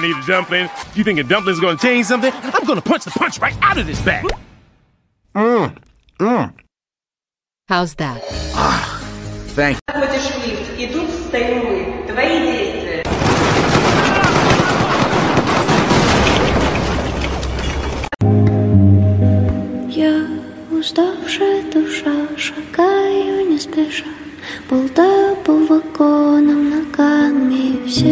gonna eat a dumpling. You think a dumpling's gonna change something? I'm gonna punch the punch right out of this bag. How's that? Thank you. Заходишь в лифт, и тут стоим мы. Твои действия. Я уставшая душа, шагаю не спеша, болтаю по вагонам ногами все.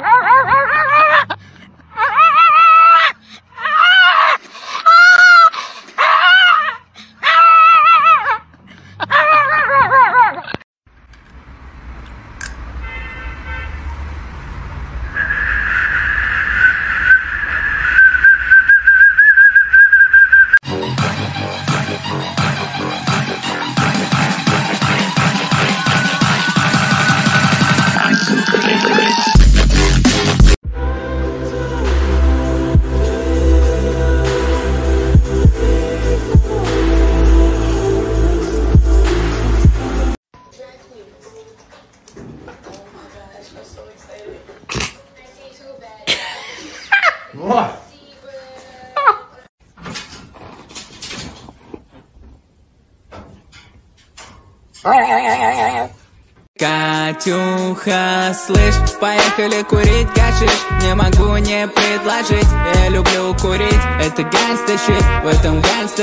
Катюха, слышь, поехали курить гашиш. Не могу не предложить, я люблю курить. Это гангста щит, в этом гангста.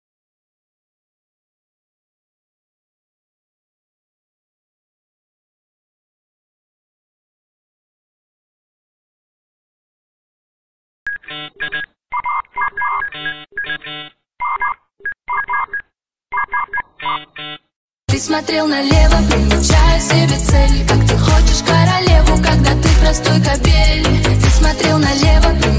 Ты смотрел налево, примечая себе цель. Как ты хочешь королеву, когда ты простой кобель. Ты смотрел налево,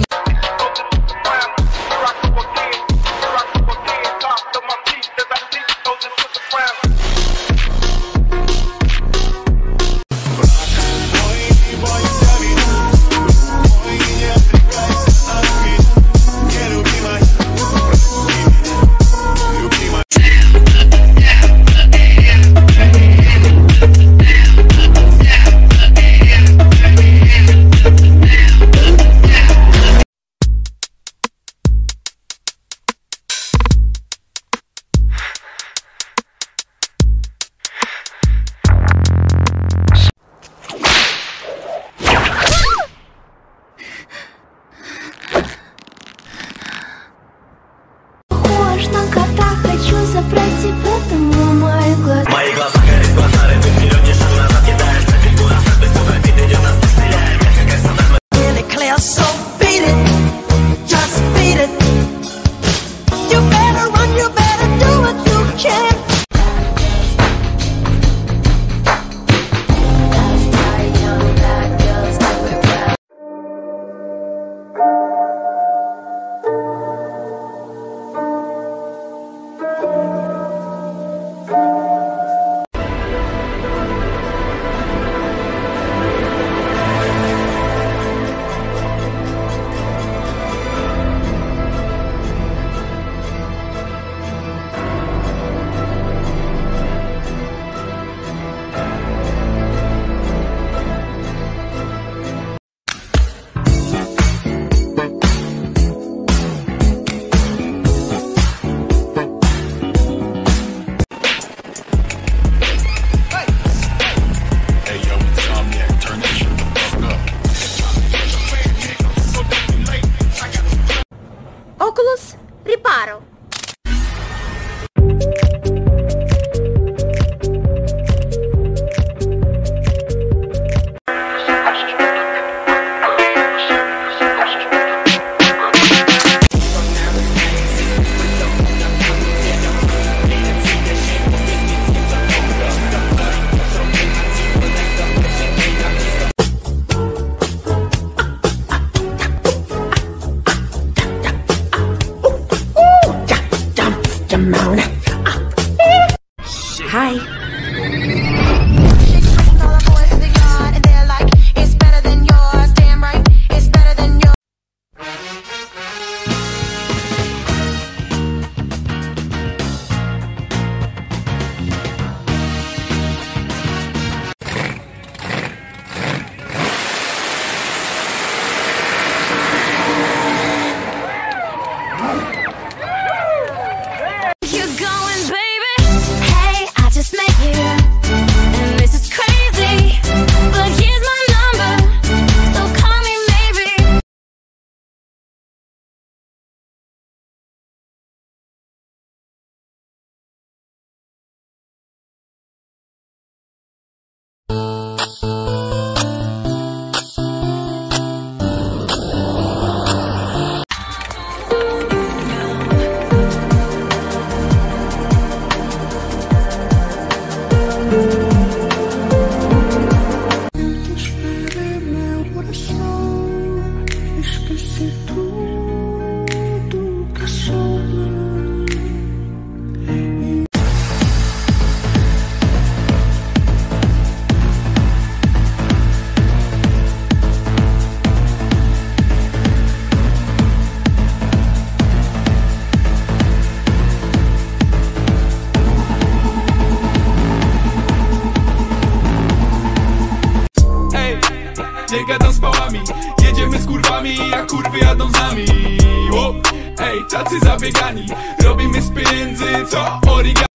wyjadą z nami. Ej, tacy zabiegani, robimy z pieniędzy co origami.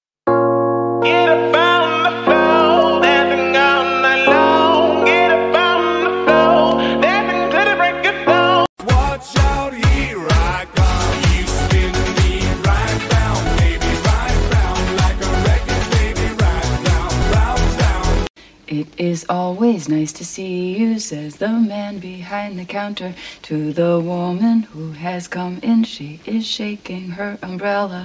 It is always nice to see you, says the man behind the counter to the woman who has come in. She is shaking her umbrella.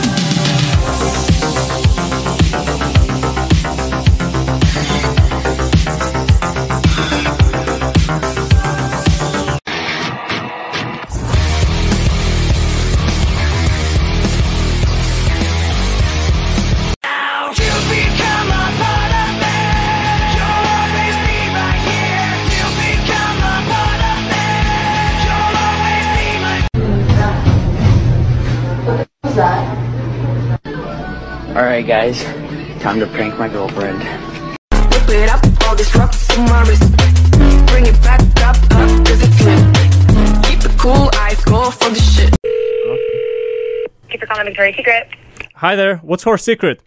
Alright guys, time to prank my girlfriend. Whip it up, all this rock on my wrist. Bring it back up, cause it's lit. Keep it cool, I go for the shit. Keep your calling Victoria's Secret. Hi there, what's her secret?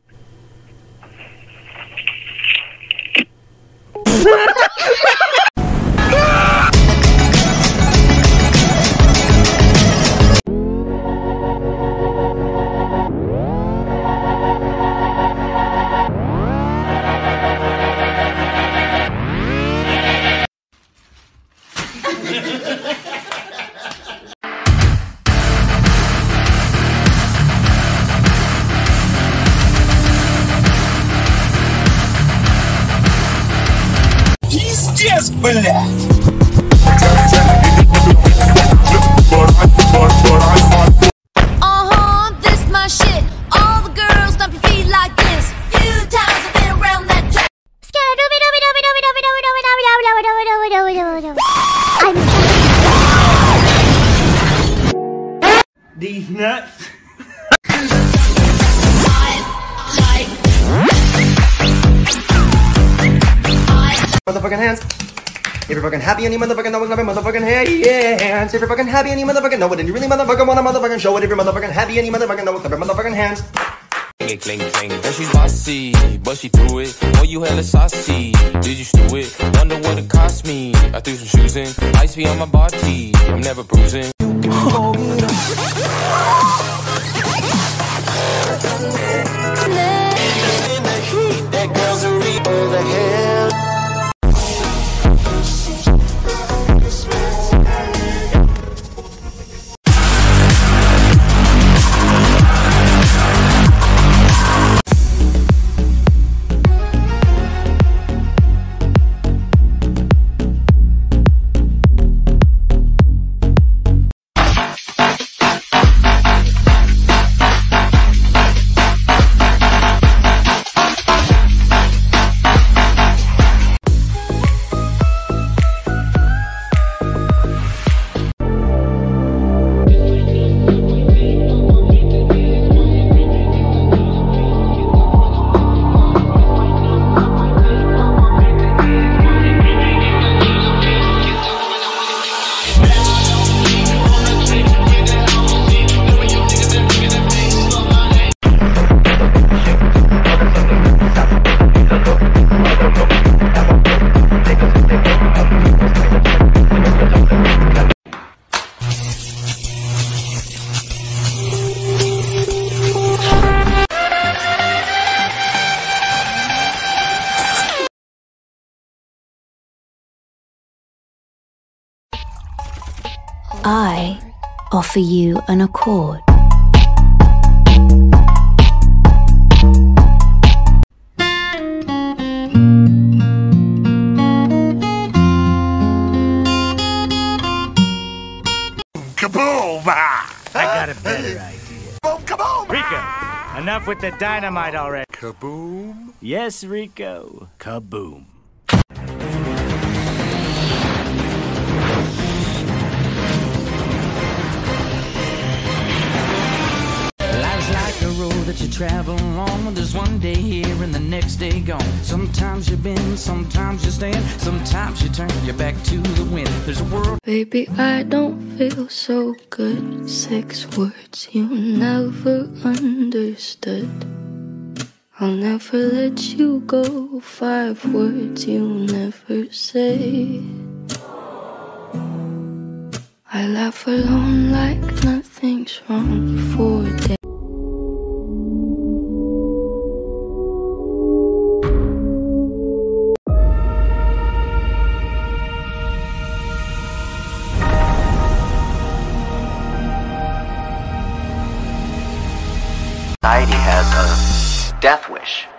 Пиздец, блядь! This my shit. All the girls stomp your feet like this. Few times I've been around that track. These nuts. Motherfucking hands. If you're fucking happy and you motherfucking know it, clap your motherfucking hands. If you're fucking happy and you motherfucking know it, and you really motherfucking wanna motherfucking show it. If you're motherfucking happy and you motherfucking know it, clap your motherfucking hands. Cling, cling, cling. Bet she's bossy, but she threw it. Oh, you hella saucy. Did you stew it? Wonder what it cost me. I threw some shoes in. Ice be on my body. I'm never bruising. That girl's a reaper, the hell. I offer you an accord. Kaboom! I got a better idea. Boom, kaboom! Rico, enough with the dynamite already. Kaboom? Yes, Rico. Kaboom. Life's like a roller that you travel along when there's one day here and the next day gone. Sometimes you bend, sometimes you stand, sometimes you turn your back to the wind. There's a world. Baby, I don't feel so good. 6 words you never understood. I'll never let you go. 5 words you never say. I laugh alone like nothing's wrong for days. Society has a death wish.